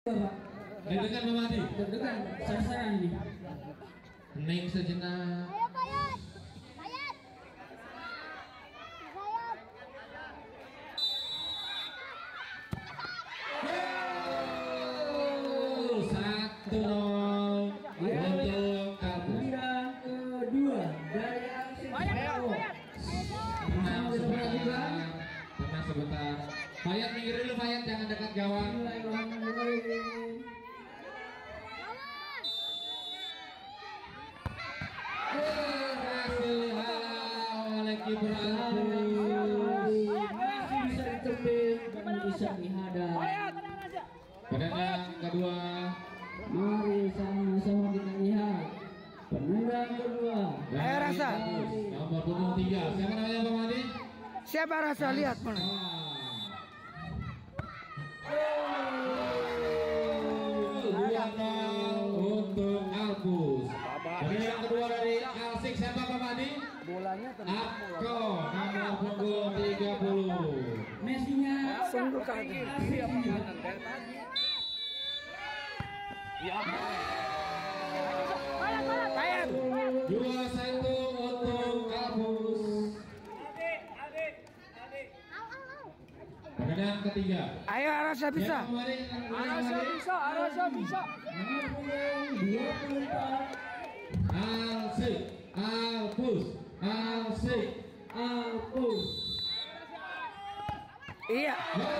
Deg-degan Mama Adi. Deg-degan, sasaran nih. Hening sejenak. Ayo Bayat. Bayat. Bayat. Satu untuk kamu. Yang kedua dari Arsik. Tenang sebentar. Tenang sebentar. Fayat minggir dulu Fayat, jangan dekat gawang. Berhasil oleh kiper Alpus. Masih bisa ditebing dan bisa dihadang. Penendang kedua. Mari sama-sama kita lihat penendang kedua. Ayo Rasa. Nomor punggung 3. Siapa namanya Bang Adi? Siapa Rasa? Lihat mana? Untuk Alpus. Penendang kedua dari Alsik siapa Bang Adi? Bolanya Ako nomor punggung 30. Messinya sungguh kaget. Bayat. 2-1 untuk Alpus. Penendang ketiga. Ayo Rasa bisa. Arasa bisa. Rasa bisa. Alsik, Alpus, Alsik, Alpus. Iya.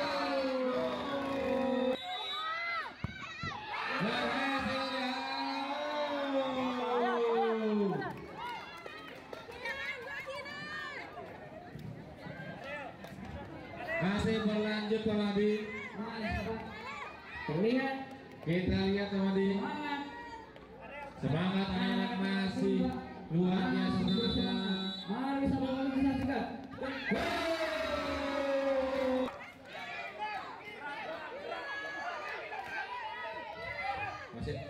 Masih berlanjut Pak Madi. Terlihat Kita lihat Pak Madi. Semangat anak masih luar biasa semangatnya. Mari sama-sama kita saksikan. Masih.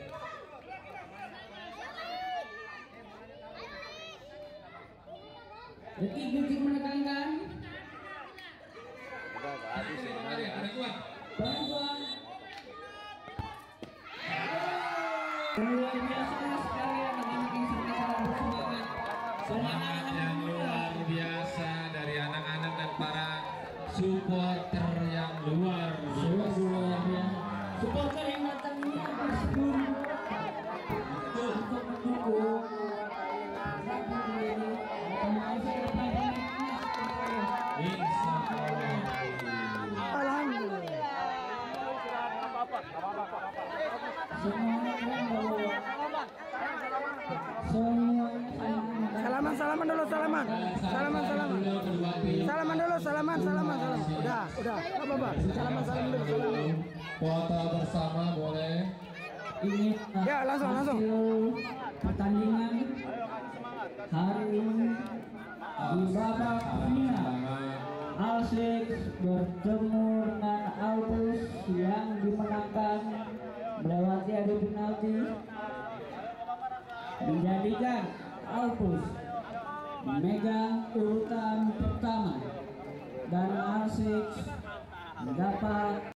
Detik-detik menekankan. Ada kuat. Bantuan. Luar biasa sekali anak-anak yang sangat bersemangat. Semangat yang luar biasa dari anak-anak dan para supporter yang luar biasa. Supporter yang datangnya bersebut untuk mendukung Insya Allah. Alhamdulillah. Salaman dulu, salaman. Salaman dulu, salaman. Udah. Enggak apa-apa. Salaman dulu. Foto bersama boleh. ini. Ya, langsung. Pertandingan hari ini di babak final. Alsik bertemu dengan Alpus yang dimenangkan melewati adu penalti, menjadikan Alpus memegang urutan pertama dan Alsik mendapat